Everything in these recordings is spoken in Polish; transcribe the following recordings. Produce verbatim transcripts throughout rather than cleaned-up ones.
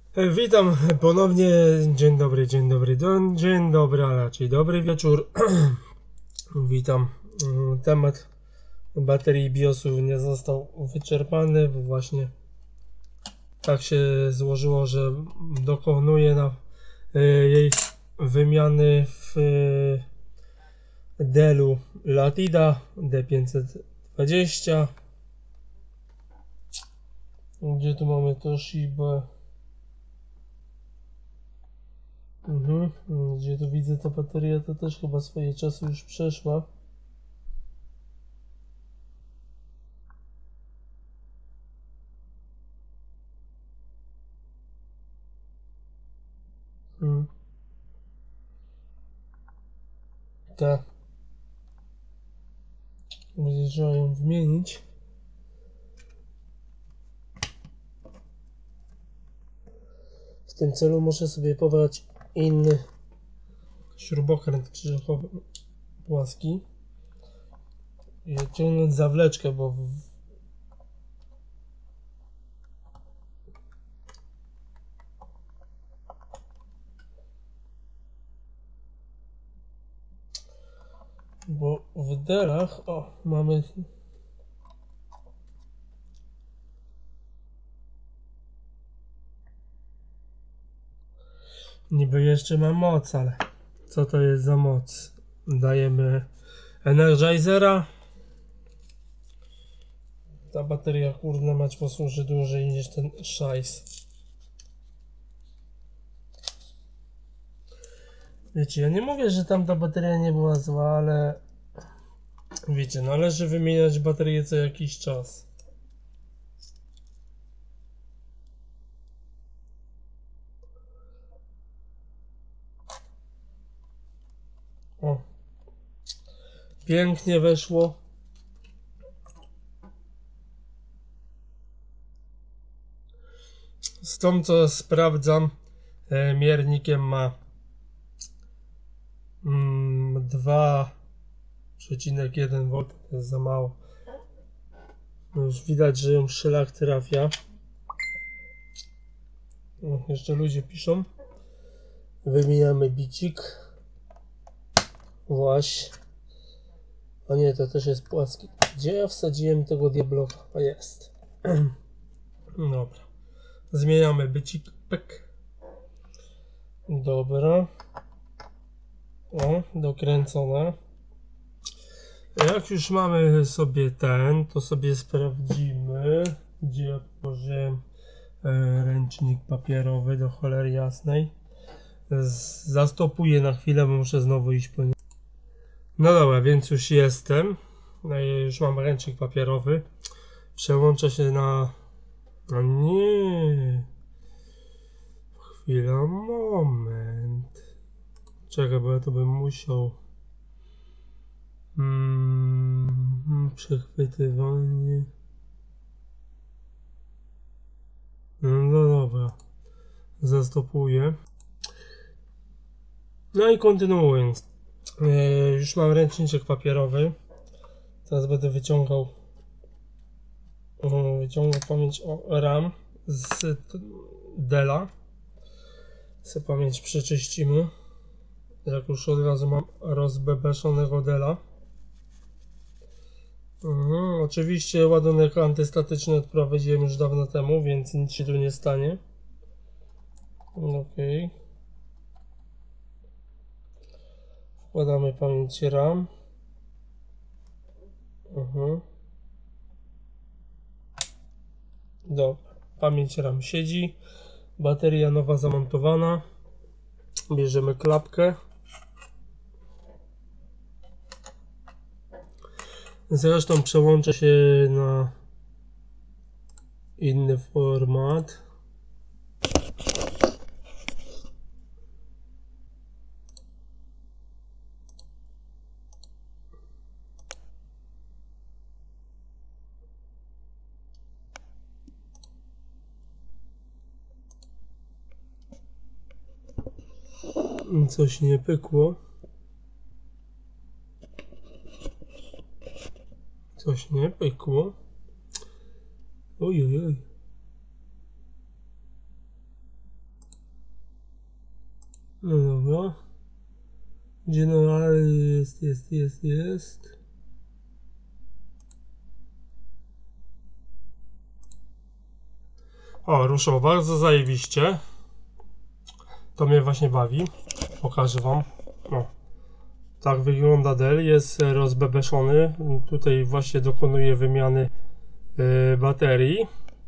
E, Witam ponownie. Dzień dobry, dzień dobry, do- dzień dobry, a raczej dobry wieczór. Witam. Mm, Temat baterii BIOSów nie został wyczerpany, bo właśnie tak się złożyło, że dokonuję na e, jej wymiany w e, Dellu Latida D pięćset dwadzieścia. Gdzie tu mamy Toshiba? Mhm. Gdzie tu widzę ta bateria, to też chyba swoje czasy już przeszła. Hmm. Tak. Będzie trzeba ją wymienić. W tym celu muszę sobie pobrać inny śrubokręt krzyżakowy płaski i odciągnąć zawleczkę, bo w... bo w delach o mamy niby jeszcze ma moc, ale co to jest za moc? Dajemy Energizera. Ta bateria kurna mać posłuży dłużej niż ten szajs. Wiecie, ja nie mówię, że tamta bateria nie była zła, ale wiecie, należy wymieniać baterię co jakiś czas. O, pięknie weszło. Z tą co sprawdzam e, miernikiem ma mm, dwa przecinek jeden V, to jest za mało. Już widać, że ją szlak trafia. O, jeszcze ludzie piszą. Wymieniamy bicik. Właśnie. O nie, to też jest płaski. Gdzie ja wsadziłem tego diabloka? A jest. Dobra. Zmieniamy bicik. Pyk. Dobra. O, dokręcone. Jak już mamy sobie ten, to sobie sprawdzimy, gdzie ja położyłem e, ręcznik papierowy do cholery jasnej. Z, zastopuję na chwilę, bo muszę znowu iść po nie. No dobra, więc już jestem. No i już mam ręcznik papierowy. Przełączę się na... No nie. Chwila, moment. Czekaj, bo ja to bym musiał... Hmm, przechwytywanie. No dobra. Zastopuję. No i kontynuując. Yy, już mam ręczniczek papierowy. Teraz będę wyciągał yy, wyciągał pamięć o RAM z Della. Sobie pamięć przeczyścimy. Jak już od razu mam rozbebeszonego Della. Mhm, oczywiście ładunek antystatyczny odprowadziłem już dawno temu, więc nic się tu nie stanie. Ok. Wkładamy pamięć RAM. Mhm. Dobra. Pamięć RAM siedzi. Bateria nowa zamontowana. Bierzemy klapkę. Zresztą przełączę się na inny format. Coś nie pykło. Coś nie pykło. Ojej. No dobra. General jest, jest, jest, jest. O, ruszyło bardzo zajebiście. To mnie właśnie bawi. Pokażę wam. No. Tak wygląda Dell. Jest rozbebeszony. Tutaj właśnie dokonuje wymiany yy, baterii.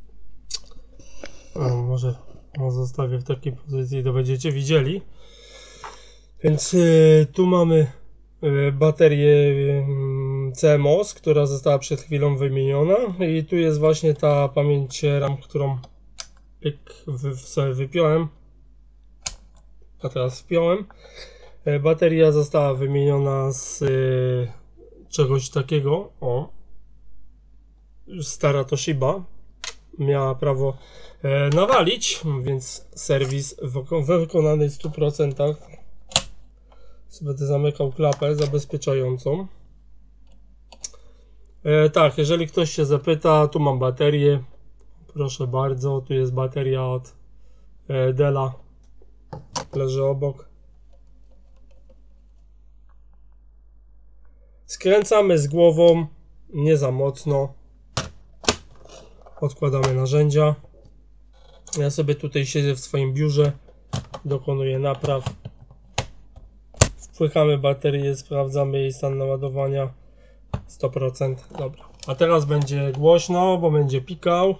O, może no, zostawię w takiej pozycji, to będziecie widzieli. Więc yy, tu mamy yy, baterię yy, C M O S, która została przed chwilą wymieniona. I tu jest właśnie ta pamięć RAM, którą pyk, wy, sobie wypiąłem. A teraz wpiąłem. Yy, bateria została wymieniona z yy, czegoś takiego. O, stara Toshiba miała prawo e, nawalić, więc serwis wykonany w stu procentach. Będę zamykał klapę zabezpieczającą. E, tak, jeżeli ktoś się zapyta, tu mam baterię. Proszę bardzo, tu jest bateria od e, Della. Leży obok. Skręcamy z głową, nie za mocno. Odkładamy narzędzia. Ja sobie tutaj siedzę w swoim biurze. Dokonuję napraw. Wpychamy baterię, sprawdzamy jej stan naładowania. sto procent. Dobra. A teraz będzie głośno, bo będzie pikał.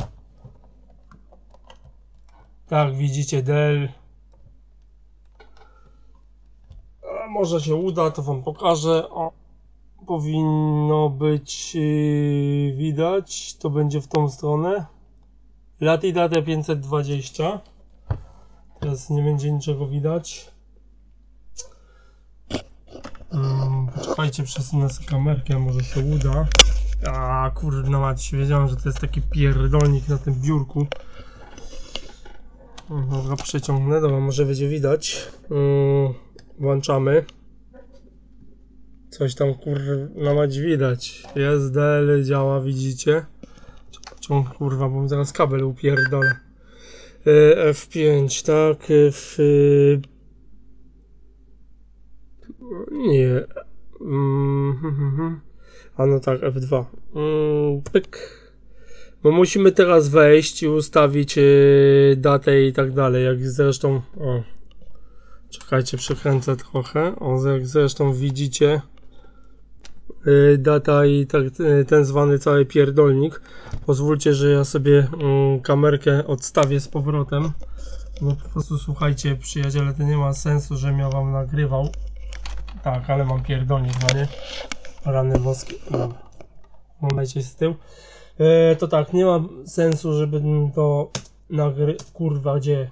Tak, widzicie Dell. A może się uda, to wam pokażę. O, powinno być yy, widać. To będzie w tą stronę. Latida T pięćset dwadzieścia. Teraz nie będzie niczego widać. Hmm, poczekajcie, przesunę sobie kamerkę, może się uda. A kurna mać, wiedziałem, że to jest taki pierdolnik na tym biurku. Dobra, przeciągnę, dobra, może będzie widać. Yy, włączamy. Coś tam kurna mać widać. Jest Dell, działa, widzicie. Ciąg kurwa, bo zaraz kabel upierdolę. Yy, F pięć, tak, F... Yy, nie. Mm, a no tak, F dwa. Mm, pyk. Bo musimy teraz wejść i ustawić yy, datę i tak dalej, jak zresztą, o, czekajcie, przekręcę trochę, o, jak zresztą widzicie, yy, data i tak, yy, ten zwany cały pierdolnik. Pozwólcie, że ja sobie yy, kamerkę odstawię z powrotem, bo po prostu słuchajcie, przyjaciele, to nie ma sensu, że ja wam nagrywał, tak, ale mam pierdolnik, no nie, rany woskie, dobra, momencie z tyłu. E, to tak, nie ma sensu, żeby to nagry... Kurwa, gdzie?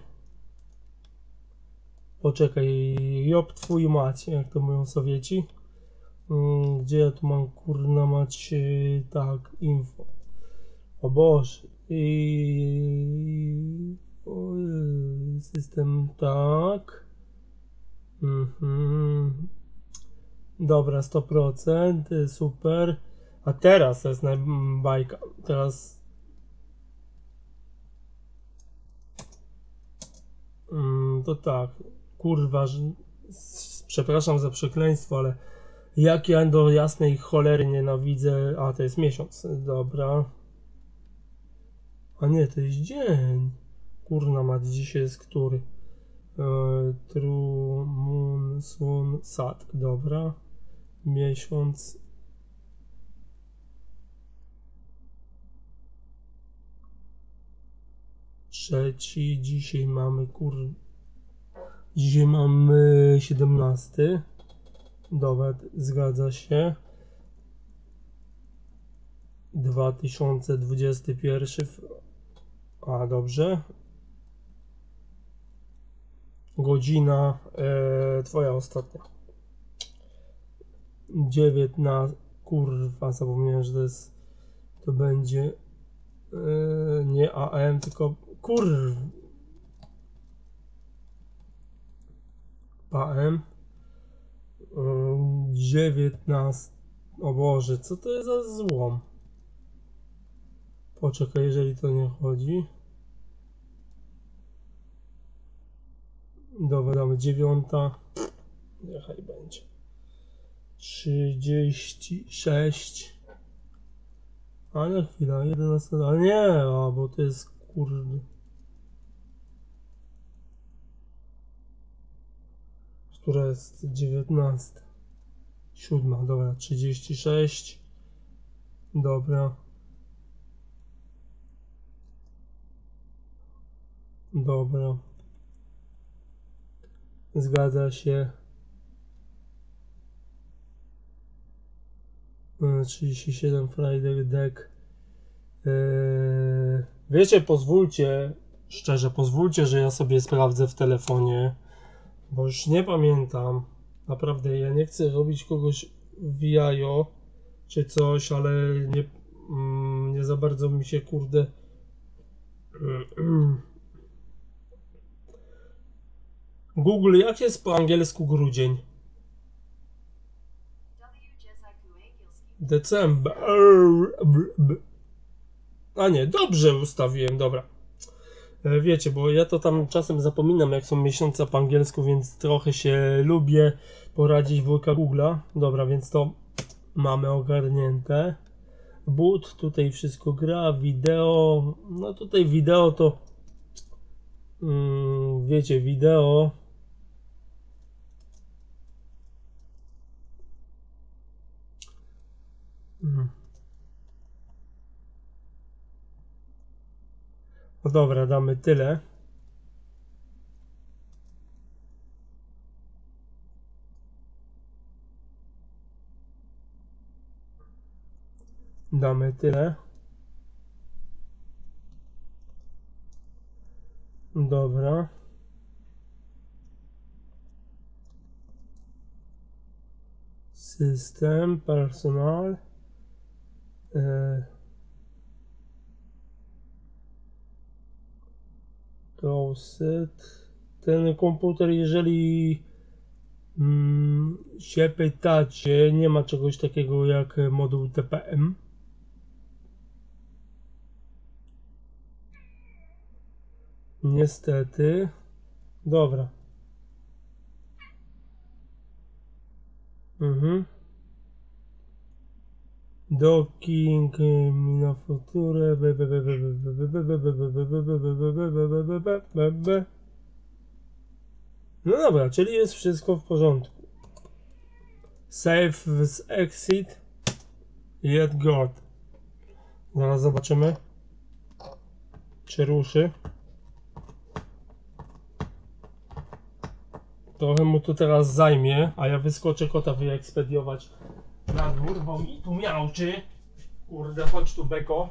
Poczekaj, job twój mać, jak to mówią Sowieci. Mm, gdzie ja tu mam, kurna mać, yy, tak, info. O Boże. I... O, yy, system, tak. Mhm. Dobra, sto procent, super. A teraz to jest najbajka. Teraz mm, to tak. Kurwa, że... przepraszam za przekleństwo, ale jak ja do jasnej cholery nienawidzę. A to jest miesiąc. Dobra. A nie, to jest dzień. Kurna mać, dzisiaj jest który? E, True Moon Sun Sat. Dobra. Miesiąc. Trzeci, dzisiaj mamy kur... Dzisiaj mamy siedemnasty. Dobra, zgadza się. dwa tysiące dwudziesty pierwszy. A, dobrze. Godzina e, twoja ostatnia. dziewiętnaście. Kurwa, zapomniałem, że to jest... To będzie... E, nie A M, tylko... Kurwa. A M. E, dziewiętnaście. O Boże, co to jest za złom? Poczekaj, jeżeli to nie chodzi. Dobra, damy dziewiąta. Niechaj będzie. trzydzieści sześć. Ale chwila, jedenasta. Ale nie, a bo to jest kurde. Która jest dziewiętnasta. Siódma, dobra, trzydzieści sześć. Dobra. Dobra. Zgadza się. trzydzieści siedem Friday Deck. Yy, wiecie, pozwólcie, szczerze, pozwólcie, że ja sobie sprawdzę w telefonie, bo już nie pamiętam. Naprawdę, ja nie chcę robić kogoś w jajo czy coś, ale nie, mm, nie za bardzo mi się kurde. Google, jak jest po angielsku grudzień? December. A nie, dobrze ustawiłem, dobra. Wiecie, bo ja to tam czasem zapominam, jak są miesiące po angielsku, więc trochę się lubię poradzić wujka Google'a. Dobra, więc to mamy ogarnięte. Boot, tutaj wszystko gra, wideo. No tutaj wideo to mm, wiecie, wideo. Hmm. No dobra, damy tyle. Damy tyle. Dobra. System, personal. E, Closet. Ten komputer, jeżeli mm, się pytacie, nie ma czegoś takiego jak moduł T P M. Niestety. Dobra. Mhm. Docking, mina future. No dobra, czyli jest wszystko w porządku. Save with exit. Yet God. Zaraz zobaczymy, czy ruszy. Trochę mu to teraz zajmie, a ja wyskoczę kota wyekspediować na dwór, bo mi tu miałczy. Kurde, chodź tu, beko.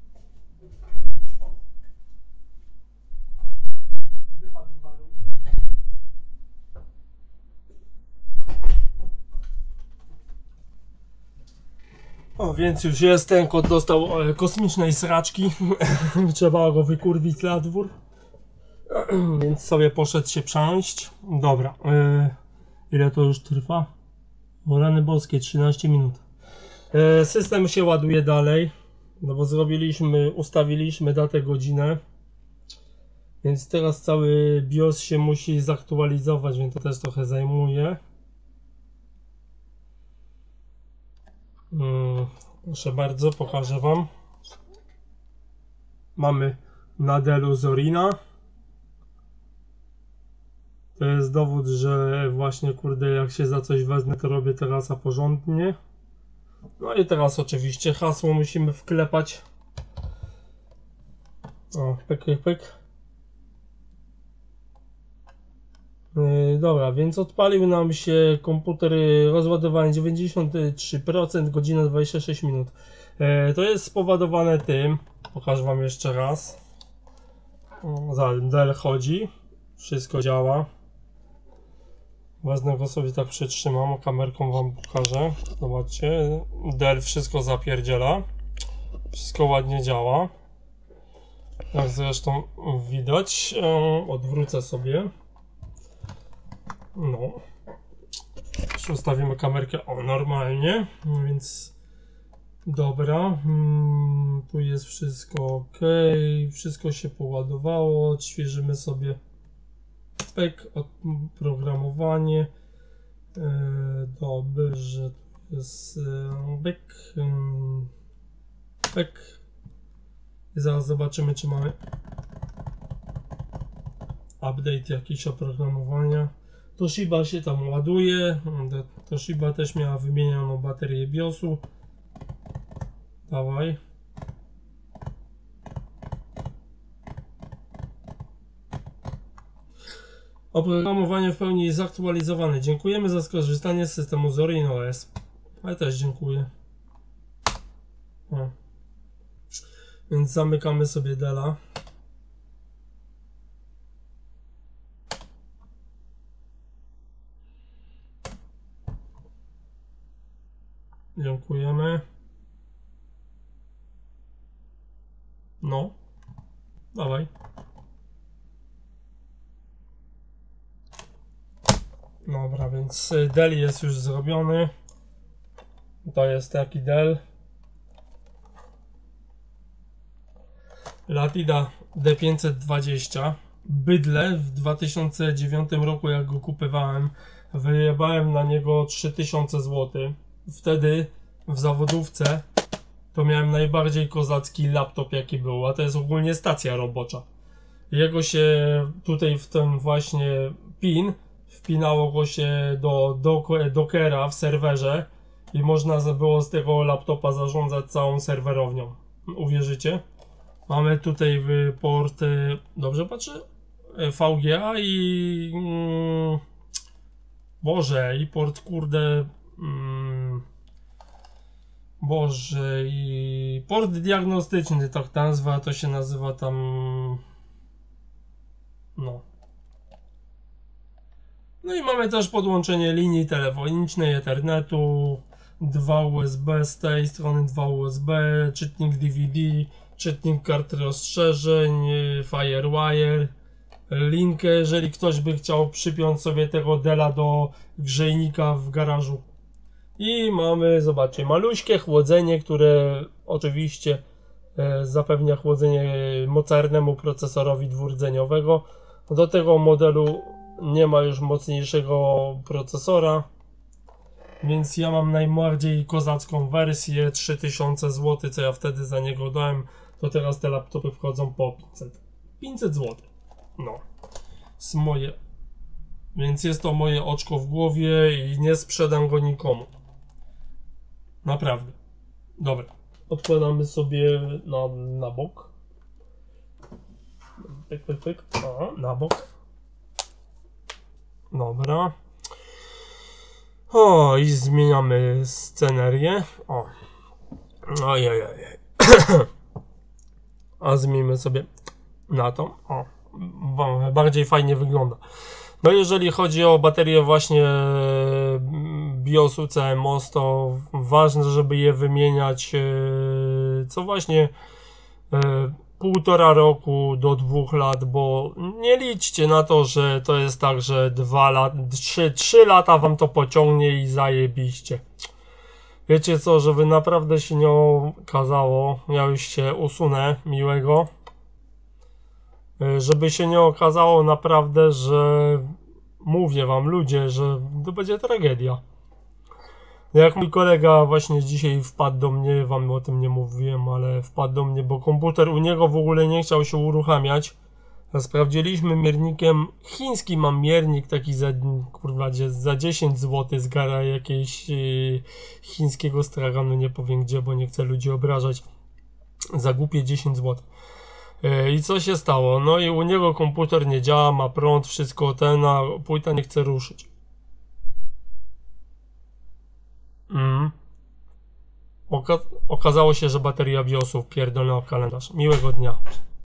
O, więc już jest, ten kot dostał e, kosmicznej sraczki. Trzeba go wykurwić na dwór. Więc sobie poszedł się prząść. Dobra. E, ile to już trwa? O rany boskie, trzynaście minut. E, system się ładuje dalej. No bo zrobiliśmy, ustawiliśmy datę, godzinę. Więc teraz cały BIOS się musi zaktualizować, więc to też trochę zajmuje. Hmm, proszę bardzo, pokażę wam. Mamy na Dellu Zorina. To jest dowód, że właśnie kurde, jak się za coś wezmę, to robię teraz a porządnie. No i teraz oczywiście hasło musimy wklepać. O, pyk, pyk, pyk. Yy, dobra, więc odpalił nam się komputer, rozładowanie dziewięćdziesiąt trzy procent, godzina dwadzieścia sześć minut. Yy, to jest spowodowane tym, pokażę wam jeszcze raz. O, za Dell chodzi, wszystko działa. Wezmę go sobie tak przytrzymam, kamerką wam pokażę. Zobaczcie, Dell wszystko zapierdziela. Wszystko ładnie działa. Jak zresztą widać, yy, odwrócę sobie. No. Ustawimy kamerkę o normalnie, no więc dobra. Hmm, tu jest wszystko ok, wszystko się poładowało. Odświeżymy sobie Pek, oprogramowanie. Yy, dobrze, to jest yy, Pek. Yy, Pek. I zaraz zobaczymy, czy mamy update jakiś oprogramowania. Toshiba się tam ładuje. Toshiba też miała wymienioną baterię biosu. Dawaj. Oprogramowanie w pełni jest zaktualizowane. Dziękujemy za skorzystanie z systemu Zorin O S. Ale też dziękuję. O. Więc zamykamy sobie Dela. Dziękujemy. No. Dawaj. Dobra, więc Dell jest już zrobiony. To jest taki Dell. Latida D pięćset dwadzieścia. Bydle w dwa tysiące dziewiątym roku, jak go kupowałem, wyjebałem na niego trzy tysiące złotych. Wtedy w zawodówce to miałem najbardziej kozacki laptop, jaki był, a to jest ogólnie stacja robocza. Jego się tutaj w ten właśnie pin wpinało go się do, do Dockera w serwerze i można było z tego laptopa zarządzać całą serwerownią. Uwierzycie? Mamy tutaj port, dobrze patrzę? V G A i mm, Boże, i port kurde mm, Boże, i port diagnostyczny, tak ta nazwa, to się nazywa tam, no. No i mamy też podłączenie linii telefonicznej, Ethernetu, dwa U S B z tej strony, dwa U S B, czytnik D V D, czytnik kart rozszerzeń, Firewire, linkę, jeżeli ktoś by chciał przypiąć sobie tego Della do grzejnika w garażu. I mamy, zobaczcie, maluśkie chłodzenie, które oczywiście e, zapewnia chłodzenie mocarnemu procesorowi dwurdzeniowego. Do tego modelu nie ma już mocniejszego procesora, więc ja mam najbardziej kozacką wersję, trzy tysiące złotych, co ja wtedy za niego dałem, to teraz te laptopy wchodzą po pięćset. pięćset złotych. No. Z moje. Więc jest to moje oczko w głowie i nie sprzedam go nikomu. Naprawdę. Dobra. Odkładamy sobie na, na bok. Pyk, pyk, pyk. O, na bok. Dobra. O, i zmieniamy scenerię. O. Ojej. A zmienimy sobie na to. O. Bardziej fajnie wygląda. No jeżeli chodzi o baterię właśnie BIOSu C M O S, to ważne, żeby je wymieniać co właśnie półtora roku do dwóch lat, bo nie liczcie na to, że to jest tak, że dwa lata, trzy, trzy lata wam to pociągnie i zajebiście. Wiecie co, żeby naprawdę się nie okazało, ja już się usunę miłego, żeby się nie okazało naprawdę, że mówię wam ludzie, że to będzie tragedia. Jak mój kolega właśnie dzisiaj wpadł do mnie, wam o tym nie mówiłem, ale wpadł do mnie, bo komputer u niego w ogóle nie chciał się uruchamiać. Sprawdziliśmy miernikiem, chiński mam miernik taki za, kurwa, za dziesięć złotych z gara jakiegoś yy, chińskiego straganu, nie powiem gdzie, bo nie chcę ludzi obrażać, za głupie dziesięć złotych. Yy, I co się stało? No i u niego komputer nie działa, ma prąd, wszystko ten, a płyta nie chce ruszyć. Mm. Oka okazało się, że bateria BIOSu pierdolona w kalendarz. Miłego dnia.